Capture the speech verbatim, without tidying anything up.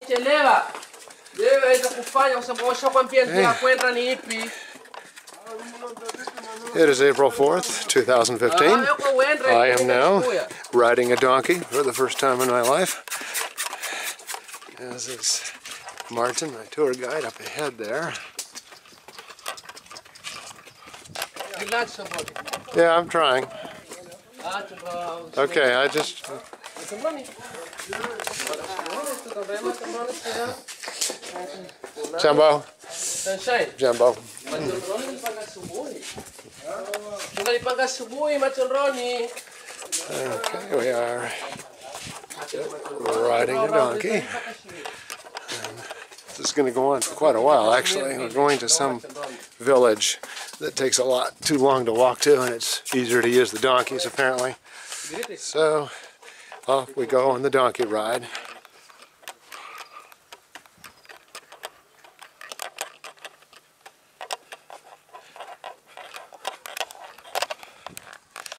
It is April fourth, two thousand fifteen. I am now riding a donkey for the first time in my life. As is Martin, my tour guide, up ahead there. Yeah, I'm trying. Okay, I just... Jumbo. Jumbo. Okay, we are riding a donkey. And this is going to go on for quite a while, actually. We're going to some village that takes a lot too long to walk to, and it's easier to use the donkeys, apparently. So, off we go on the donkey ride.